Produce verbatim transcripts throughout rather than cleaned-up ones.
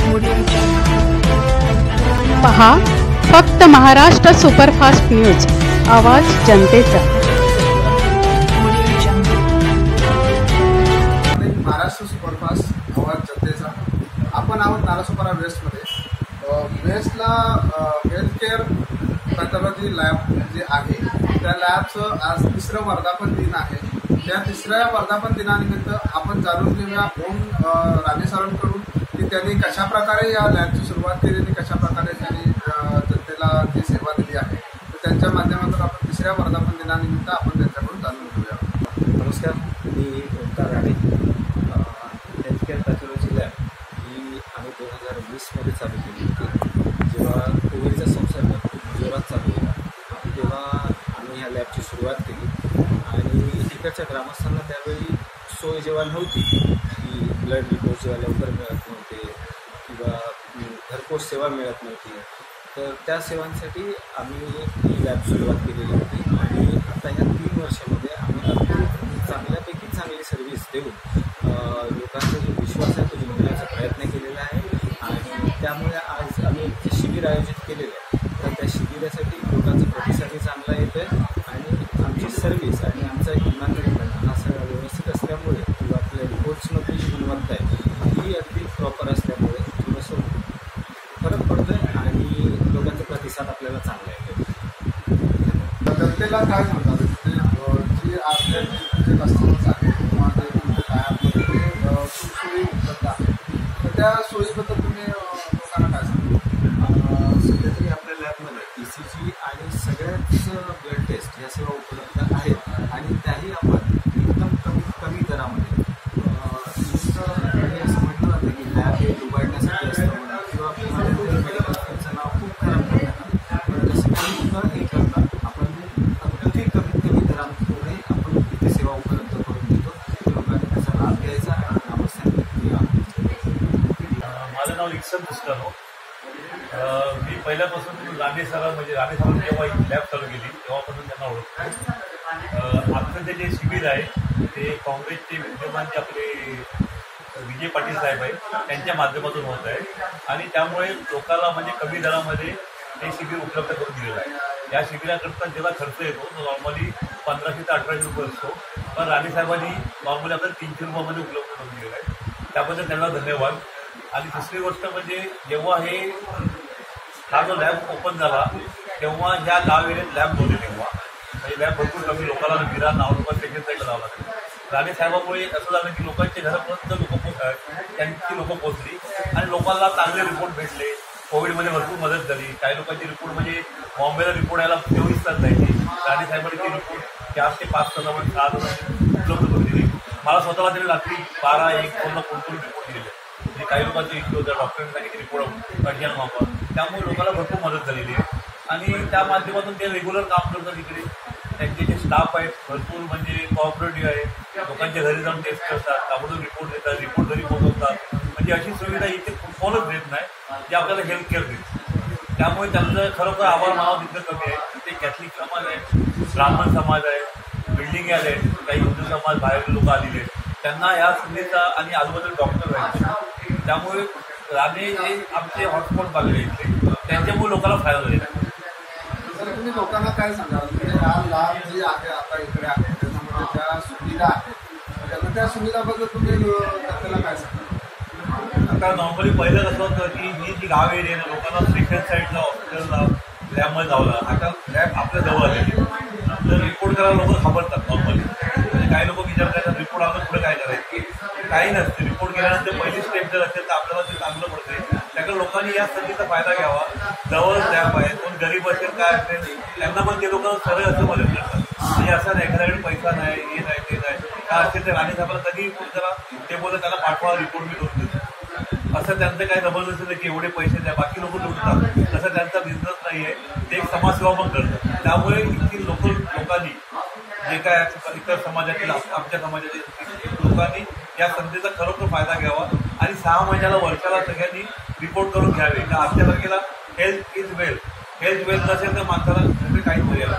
पहा फक्त Maharashtra superfast news, आवाज जनतेचा। महाराष्ट्र सुपरफास्ट आवाज जनतेचा। आपण आहोत नालासोपारा वेस्टमध्ये। वेस्टला हेल्थ केअर पॅथॉलॉजी लॅब जे आहे त्या लॅबचं आज तिसरं वर्धापन दिन आहे। त्या तिसऱ्या वर्धापन दिनानिमित्त आपण जाणून घेऊया ओम राणे सरांकडून की त्यांनी कशा प्रकारे या लॅबची सुरुवात केली आणि कशा प्रकारे त्यांनी जनतेला ती सेवा दिली आहे। तर त्यांच्या माध्यमातून आपण तिसऱ्या वर्धापन दिनानिमित्त आपण त्यांच्याकडून जाणून घेऊया। नमस्कार, मी Omkar Rane. Health care pathology lab ही आम्ही दोन हजार वीसमध्ये चालू केली होती। जेव्हा कोविडचा संसर्ग खूप जोरात चालू होता तेव्हा आम्ही ह्या लॅबची सुरुवात केली आणि इकडच्या ग्रामस्थांना त्यावेळी सोय जेव्हा नव्हती की ब्लड रिपोर्ट जेव्हा लवकर मिळत नव्हते किंवा घरपोच सेवा मिळत नव्हती, तर त्या सेवांसाठी आम्ही ही लॅब सुरुवात केलेली होती आणि आता ह्या तीन वर्षामध्ये आम्ही अगदी चांगल्यापैकी चांगली सर्व्हिस देऊन लोकांचा जो विश्वास आहे तो जिंकण्याचा प्रयत्न केलेला आहे। आणि त्यामुळे आज आम्ही जे शिबिर आयोजित केलेलं आहे तर त्या शिबिरासाठी लोकांचा प्रतिसादही चांगला येतो आहे आणि आमची सर्व्हिस आणि आमचा इमानदारीपणा हा सगळा व्यवस्थित असल्यामुळे किंवा आपल्या रिपोर्ट्समधली जी गुणवत्ता आहे ही अगदी प्रॉपर असल्यामुळे थोडंसं फरक पडतो आहे आणि लोकांचा प्रतिसाद आपल्याला चांगला येतो। जनतेला काय म्हणतात जी आपल्या जे कस्टमर्स आहेत किंवा जे तुमच्या लॅबमध्ये खूप सोयी उपलब्ध आहेत तर त्या सोयीबद्दल तुम्ही लोकांना काय सांगता? सध्या तरी आपल्या लॅबमध्ये ई सी जी आणि सगळ्याच ब्लड टेस्ट या सेवा उपलब्ध आहेत आणि त्याही आपण एकदम कमी कमी दरामध्ये असं म्हटलं जातं की लॅब हे उघडण्यासाठी असतं म्हणून किंवा मेडिकल फील्डचं नाव खूप खराब करण्यात पण तसं काही न हे करता आपण अगदी कमीत कमी दरामध्ये आपण इथे सेवा उपलब्ध करून देतो। लोकांनी त्याचा लाभ घ्यायचा आणि ग्रामस्थांनी माझं नाव इक्सन पुस्कानो। मी पहिल्यापासून राणे सर म्हणजे राणे सरांनी जेव्हा लॅब चालू केली तेव्हापासून त्यांना ओळखतो। आमचं ते जे शिबिर आहे ते काँग्रेसचे विद्यमान जे आपले विजय पाटील साहेब आहे त्यांच्या माध्यमातून होत आहे आणि त्यामुळे लोकांना म्हणजे कमी दरामध्ये हे शिबिर उपलब्ध करून दिलेलं आहे। या शिबिराकरता जेव्हा खर्च येतो तो नॉर्मली पंधराशे ते अठराशे रुपये असतो, पण राणे साहेबांनी नॉर्मली आपल्याला तीनशे रुपयामध्ये उपलब्ध करून दिलेलं आहे, त्याबद्दल त्यांना धन्यवाद। आणि दुसरी गोष्ट म्हणजे जेव्हा हे हा जो लॅब ओपन झाला तेव्हा ह्या गाव एरियात लॅब नव्हते, तेव्हा म्हणजे लॅब भरपूर कमी लोकांना विरा नावरूपा सेकंड साईडला जावं लागतं। राणे साहेबांमुळे असं झालं की लोकांच्या घरापर्यंत लोक त्यांची लोकं पोहोचली आणि लोकांना चांगले रिपोर्ट भेटले। कोविडमध्ये भरपूर मदत झाली। काही लोकांचे रिपोर्ट म्हणजे बॉम्बेला रिपोर्ट यायला चोवीस तास जायचे, राणे साहेबांनी ते रिपोर्ट चार ते पाच तासामध्ये सहा तासामध्ये उपलब्ध करून दिली। मला स्वतःला तरी रात्री बारा एक दोनला फोन करून रिपोर्ट दिले म्हणजे काही लोकांचे इश्यू होतं, डॉक्टरांनी सांगितले रिपोर्ट अर्जंट व्हावा, त्यामुळे लोकांना भरपूर मदत झालेली आहे आणि त्या माध्यमातून ते रेग्युलर काम करतात। इकडे त्यांचे जे स्टाफ आहेत भरपूर म्हणजे कॉपरेटिव्ह आहे, लोकांच्या घरी जाऊन टेस्ट करतात, ताबडतोब रिपोर्ट देतात, रिपोर्ट घरी पोहोचवतात, म्हणजे अशी सुविधा इथे कोणच देत नाही जे आपल्याला हेल्थ केअर देते। त्यामुळे त्यांचं खरोखर आभार मानावं तिथं कमी आहे। ते कॅथलिक समाज आहे, ब्राह्मण समाज आहे, बिल्डिंग आले आहेत, काही हिंदू समाज बाहेर लोक आलेले आहेत, त्यांना या संधीचा आणि आजूबाजूला डॉक्टर आहेत, त्यामुळे राणे हे आमचे हॉटस्पॉट लागले इथे, त्यांच्यामुळे लोकांना फायदा झालेला आहे। तर तुम्ही लोकांना काय सांगाल म्हणजे हा लाभ जी आहे आता इकडे आहे त्याच्यामध्ये ज्या सुविधा आहेत त्यांना त्या सुविधाबद्दल तुम्ही जनतेला काय सांगाल? आता नॉर्मली पहिलं कसं होतं की ही जी गाव एरिया आहे लोकांना सेकंड साईडला हॉस्पिटलला लॅबमध्ये जावं लागलं, आता लॅब आपल्या जवळ आलेली तर रिपोर्ट करायला लोक घाबरतात नॉर्मली, म्हणजे काही लोक विचार करतात रिपोर्ट आलं पुढे काय करायचं, काही नसते। रिपोर्ट केल्यानंतर पहिली स्टेप जर असेल तर आपल्याला ते चांगलं पडते, त्याकडे लोकांनी या संधीचा फायदा घ्यावा। जवळ लॅब आहे, कोण गरीब असेल काय असेल त्यांना पण ते लोक सरळ असं मदत करतात, म्हणजे असं नाही एखाद्याकडे पैसा नाही हे नाही ते नाही काय असेल तर राणे साहेबांना कधी फोन करा ते बोलत त्याला पाठवा रिपोर्ट मी करून देतो, असं त्यांचं काही जबरदस्ती नाही की एवढे पैसे द्या बाकी लोक लुटतात, तसं त्यांचा बिझनेस नाही आहे, ते एक समाजसेवा पण करतात। त्यामुळे इथली लोक लोकांनी जे काय इतर समाजातील आमच्या समाजातील लोकांनी या संधीचा खरोखर फायदा घ्यावा आणि सहा महिन्याला वर्षाला सगळ्यांनी रिपोर्ट करून घ्यावे। तर आजच्या तारखेला health is wealth, health wealth नसेल तर माणसाला काही मिळेल।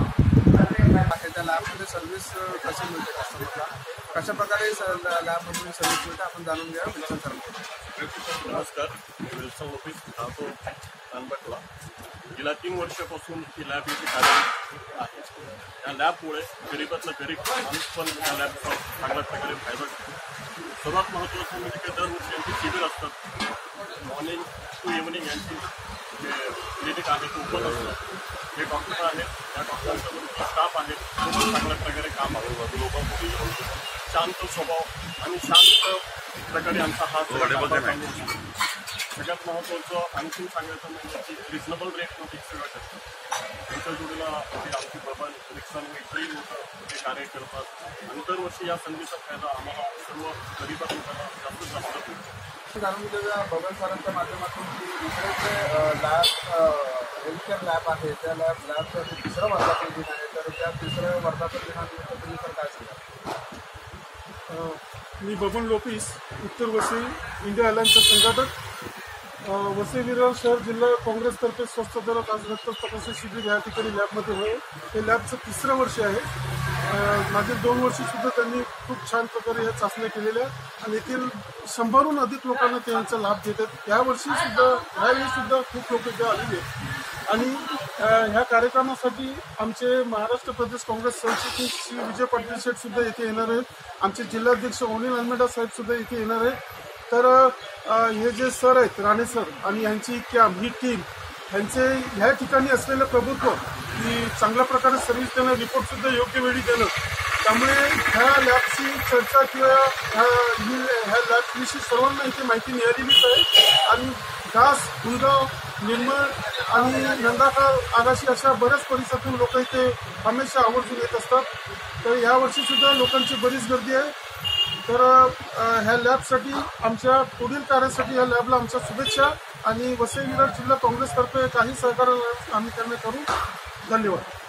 त्या लॅबमध्ये सर्व्हिस कशी मिळते कस्टमरला, कशा प्रकारे लॅबमधून सर्व्हिस मिळते आपण जाणून घ्या। नमस्कार, मी विल्सन ऑफिस राहतो नानबटला. गेल्या तीन वर्षापासून ही लॅब इथे कार्यरत आहे. या लॅबमुळे गरीबातला गरीब माणूस पण या लॅबचा चांगल्या प्रकारे फायदा घेतो. सर्वात महत्त्वाचं म्हणजे की दरवर्षी यांची शिबिर असतात. मॉर्निंग टू इव्हनिंग यांची जे क्लिनिक आहे ते ओपन असतं. जे डॉक्टर आहेत त्या डॉक्टरांचा स्टाफ आहे तो पण चांगल्या प्रकारे काम आहे. शांत स्वभाव आणि शांत प्रकारे आमचा हा सगळ्यात महत्त्वाचं आणखी सांगायचं म्हणजे की रिजनेबल रेटमध्ये सगळं करतात. त्यांच्या जोडीला ते आमची बबन रिक्षांवर इतरही लोक ते कार्य करतात आणि दरवर्षी या संधीचा फायदा आम्हाला सर्व गरीब लोकांना जास्तीत जास्त होतो. जाणून घेऊया बबन सरांच्या माध्यमातून की दुसरे जे लॅब हेल्थकेअर लॅब आहे त्या लॅब लॅबचं तिसरं वर्धापन दिन आहे, तर त्या तिसऱ्या वर्धापन दिनानिमित्त तुम्ही तर काय सांगा? मी बबन लोपिस, उत्तर वसई इंडिया अलायन्सचा संघाटक. वसई विरार शहर जिल्हा काँग्रेसतर्फे स्वस्त दरात आज रक्त तपासणी शिबिर या ठिकाणी लॅबमध्ये होय. हे लॅबचं तिसरं वर्ष आहे. मागील दोन वर्षीसुद्धा त्यांनी खूप छान प्रकारे ह्या चाचण्या केलेल्या आणि येथील शंभरहून अधिक लोकांना त्यांचा लाभ देतात. यावर्षीसुद्धा ह्यावेळीसुद्धा खूप लोक इथे आलेले आहेत आणि ह्या कार्यक्रमासाठी आमचे महाराष्ट्र प्रदेश काँग्रेस सरचिटणीस श्री विजय पाटील शेठ सुद्धा इथे येणार आहेत. आमचे जिल्हाध्यक्ष अनिल अल्मेडा साहेब सुद्धा इथे येणार आहेत. तर हे जे सर आहेत राणे सर आणि यांची कॅम्प ही टीम ह्यांचे ह्या ठिकाणी असलेलं प्रभुत्व की चांगल्या प्रकारे सर्व्हिस देणं, रिपोर्टसुद्धा योग्य वेळी देणं, त्यामुळे ह्या लॅबची चर्चा किंवा ह्या ह्या लॅबविषयी सर्वांना इथे माहिती मिळालेलीच आहे. आणि घास, गुरगाव, निर्मळ आणि नंदाखाल आगाशी अशा बऱ्याच परिसरातून लोक इथे हमेशा आवर्जून येत असतात. तर यावर्षीसुद्धा लोकांची बरीच गर्दी आहे. तर ह्या लॅबसाठी आमच्या पुढील कार्यासाठी ह्या लॅबला आमच्या शुभेच्छा आणि वसई विरार जिल्हा काँग्रेसतर्फे काही सहकार्य आम्ही त्यांना करू. धन्यवाद.